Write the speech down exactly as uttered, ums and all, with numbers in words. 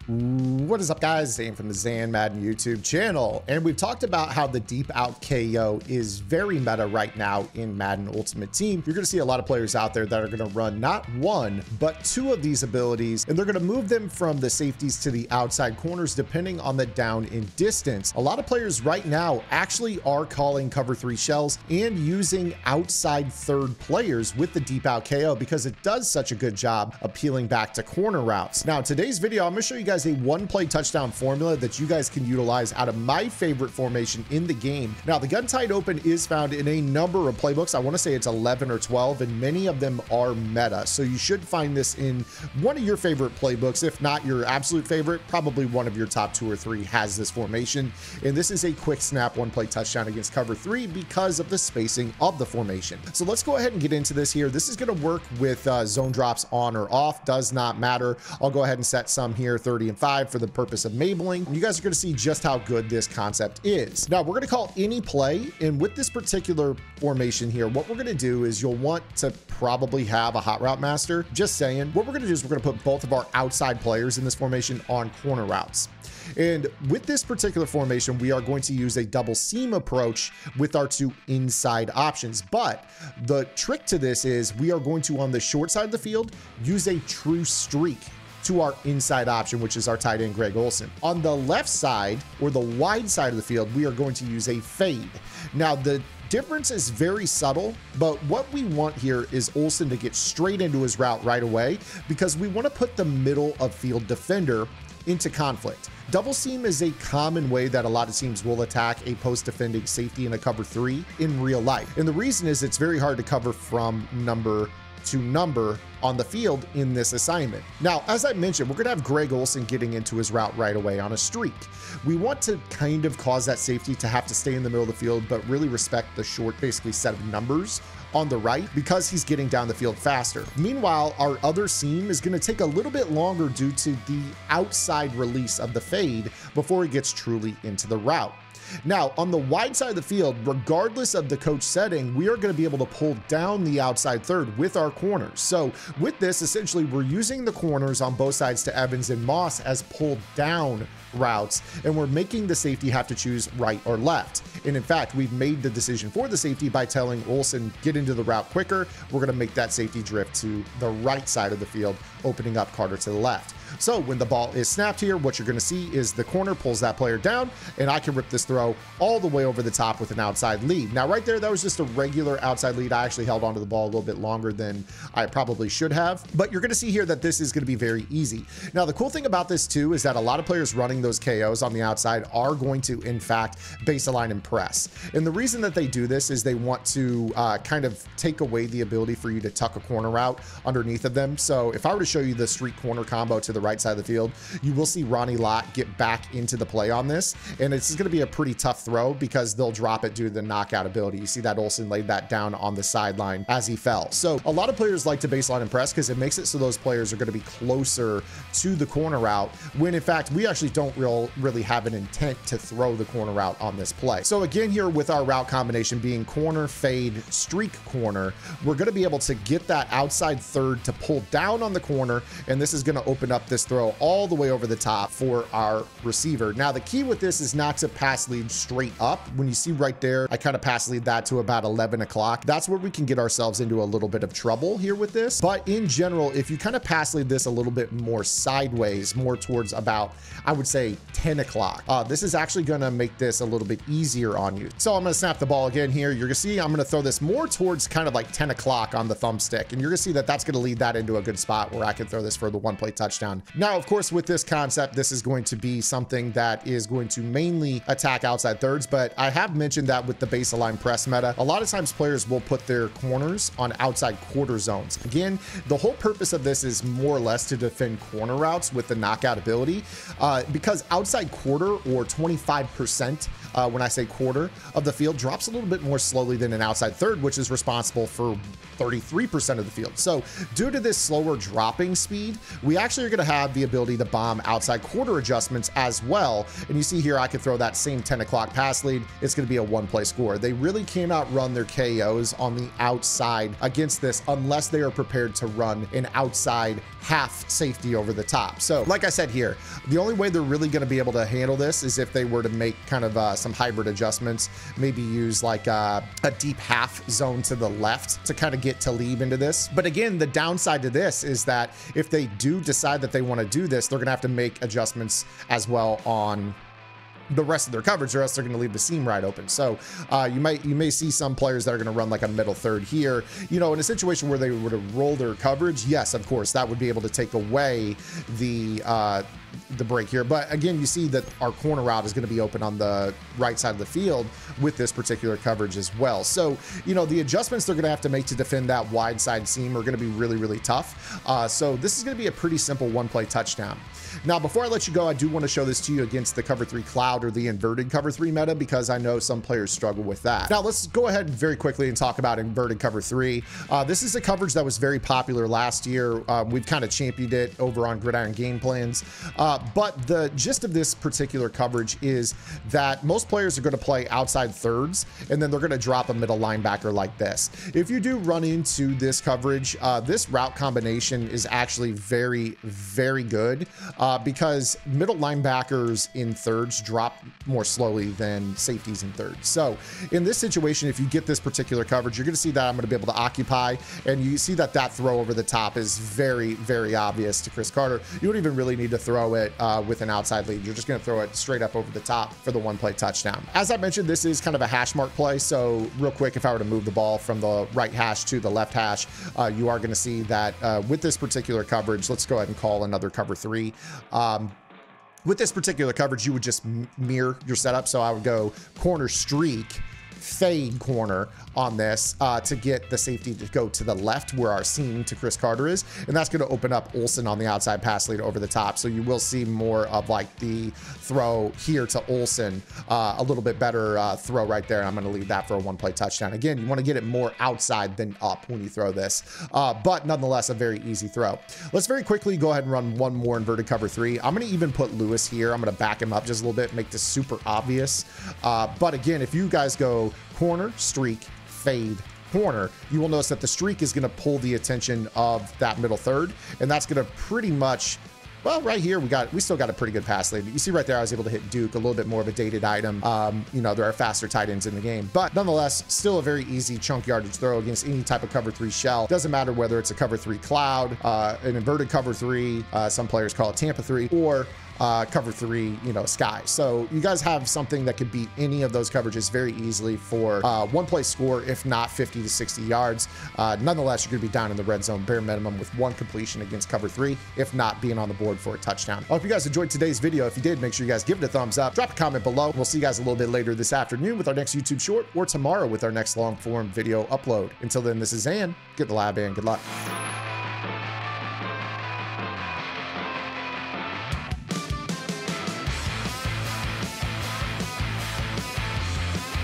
What is up, guys? Zane from the Zan Madden YouTube channel, and we've talked about how the deep out K O is very meta right now in Madden Ultimate Team. You're going to see a lot of players out there that are going to run not one but two of these abilities, and they're going to move them from the safeties to the outside corners depending on the down in distance. A lot of players right now actually are calling cover three shells and using outside third players with the deep out K O because it does such a good job appealing back to corner routes. Now, in today's video, I'm going to show you guys a one play touchdown formula that you guys can utilize out of my favorite formation in the game. Now, the gun tight open is found in a number of playbooks. I want to say it's eleven or twelve, and many of them are meta. So you should find this in one of your favorite playbooks. If not your absolute favorite, probably one of your top two or three has this formation. And this is a quick snap one play touchdown against cover three because of the spacing of the formation. So let's go ahead and get into this here. This is going to work with uh, zone drops on or off, does not matter. I'll go ahead and set some here, thirty and five, for the purpose of mabling. You guys are going to see just how good this concept is. Now, we're going to call any play, and with this particular formation here, what we're going to do is you'll want to probably have a hot route master. Just saying. What we're going to do is we're going to put both of our outside players in this formation on corner routes. And with this particular formation, we are going to use a double seam approach with our two inside options. But the trick to this is we are going to, on the short side of the field, use a true streak to our inside option, which is our tight end, Greg Olsen. On the left side, or the wide side of the field, we are going to use a fade. Now, the difference is very subtle, but what we want here is Olsen to get straight into his route right away because we want to put the middle of field defender into conflict. Double seam is a common way that a lot of teams will attack a post defending safety in a cover three in real life. And the reason is it's very hard to cover from number to number on the field in this assignment. Now, as I mentioned, we're going to have Greg Olsen getting into his route right away on a streak. We want to kind of cause that safety to have to stay in the middle of the field, but really respect the short, basically set of numbers on the right because he's getting down the field faster. Meanwhile, our other seam is going to take a little bit longer due to the outside release of the fade before he gets truly into the route. Now, on the wide side of the field, regardless of the coach setting, we are going to be able to pull down the outside third with our corners. So with this, essentially, we're using the corners on both sides to Evans and Moss as pulled down routes, and we're making the safety have to choose right or left. And in fact, we've made the decision for the safety by telling Olsen, get into the route quicker. We're going to make that safety drift to the right side of the field, opening up Carter to the left. So when the ball is snapped here, what you're going to see is the corner pulls that player down, and I can rip this throw all the way over the top with an outside lead. Now, right there, that was just a regular outside lead. I actually held onto the ball a little bit longer than I probably should have, but you're going to see here that this is going to be very easy. Now, the cool thing about this too is that a lot of players running those K Os on the outside are going to, in fact, base align and press. And the reason that they do this is they want to uh, kind of take away the ability for you to tuck a corner route underneath of them. So if I were to show you the streak corner combo to the right side of the field, you will see Ronnie Lott get back into the play on this, and it's going to be a pretty tough throw because they'll drop it due to the knockout ability. You see that Olsen laid that down on the sideline as he fell. So a lot of players like to baseline and press because it makes it so those players are going to be closer to the corner route, when in fact we actually don't real, really have an intent to throw the corner route on this play. So again, here with our route combination being corner, fade, streak corner, we're going to be able to get that outside third to pull down on the corner, and this is going to open up this throw all the way over the top for our receiver. Now, the key with this is not to pass lead straight up. When you see right there, I kind of pass lead that to about eleven o'clock. That's where we can get ourselves into a little bit of trouble here with this. But in general, if you kind of pass lead this a little bit more sideways, more towards about, I would say ten o'clock, uh, this is actually going to make this a little bit easier on you. So I'm going to snap the ball again here. You're going to see I'm going to throw this more towards kind of like ten o'clock on the thumbstick, and you're going to see that that's going to lead that into a good spot where I can throw this for the one play touchdown. Now, of course, with this concept, this is going to be something that is going to mainly attack outside thirds, but I have mentioned that with the base align press meta, a lot of times players will put their corners on outside quarter zones. Again, the whole purpose of this is more or less to defend corner routes with the knockout ability, uh, because outside quarter, or twenty-five percent, uh, when I say quarter of the field, drops a little bit more slowly than an outside third, which is responsible for thirty-three percent of the field. So due to this slower dropping speed, we actually are going to to have the ability to bomb outside quarter adjustments as well. And you see here, I could throw that same ten o'clock pass lead. It's going to be a one play score. They really cannot run their K Os on the outside against this unless they are prepared to run an outside half safety over the top. So like I said here, the only way they're really going to be able to handle this is if they were to make kind of uh, some hybrid adjustments, maybe use like uh, a deep half zone to the left to kind of get Talib into this. But again, the downside to this is that if they do decide that they want to do this, they're going to have to make adjustments as well on the rest of their coverage, or else they're going to leave the seam right open. So uh, you might you may see some players that are going to run like a middle third here. You know, in a situation where they were to roll their coverage, yes, of course, that would be able to take away the uh, the break here. But again, you see that our corner route is going to be open on the right side of the field with this particular coverage as well. So, you know, the adjustments they're going to have to make to defend that wide side seam are going to be really, really tough. Uh, so this is going to be a pretty simple one play touchdown. Now, before I let you go, I do want to show this to you against the cover three cloud or the inverted cover three meta, because I know some players struggle with that. Now, let's go ahead very quickly and talk about inverted cover three. Uh, this is a coverage that was very popular last year. Uh, we've kind of championed it over on Gridiron Game Plans. Uh, but the gist of this particular coverage is that most players are going to play outside thirds, and then they're going to drop a middle linebacker like this. If you do run into this coverage, uh, this route combination is actually very, very good. Uh, because middle linebackers in thirds drop more slowly than safeties in thirds. So in this situation, if you get this particular coverage, you're going to see that I'm going to be able to occupy, and you see that that throw over the top is very, very obvious to Cris Carter. You don't even really need to throw it uh, with an outside lead. You're just going to throw it straight up over the top for the one play touchdown. As I mentioned, this is kind of a hash mark play. So real quick, if I were to move the ball from the right hash to the left hash, uh, you are going to see that uh, with this particular coverage, let's go ahead and call another cover three. Um, with this particular coverage, you would just mirror your setup. So I would go corner streak, fade corner on this uh, to get the safety to go to the left where our seam to Cris Carter is. And that's going to open up Olsen on the outside pass lead over the top. So you will see more of like the throw here to Olsen, uh, a little bit better uh, throw right there. I'm going to leave that for a one play touchdown. Again, you want to get it more outside than up when you throw this, uh, but nonetheless, a very easy throw. Let's very quickly go ahead and run one more inverted cover three. I'm going to even put Lewis here. I'm going to back him up just a little bit, make this super obvious. Uh, but again, if you guys go corner, streak, fade, corner, you will notice that the streak is going to pull the attention of that middle third, and that's going to pretty much, well, right here, we got, we still got a pretty good pass lead. You see right there, I was able to hit Duke, a little bit more of a dated item. Um, you know, there are faster tight ends in the game, but nonetheless, still a very easy chunk yardage throw against any type of cover three shell. Doesn't matter whether it's a cover three cloud, uh, an inverted cover three, uh, some players call it Tampa three, or uh, cover three, you know, sky. So you guys have something that could beat any of those coverages very easily for uh, one play score, if not fifty to sixty yards. Uh, nonetheless, you're going to be down in the red zone bare minimum with one completion against cover three, if not being on the board for a touchdown. I hope you guys enjoyed today's video. If you did, make sure you guys give it a thumbs up, drop a comment below. We'll see you guys a little bit later this afternoon with our next YouTube short, or tomorrow with our next long form video upload. Until then, this is Zan. Get the lab in. Good luck.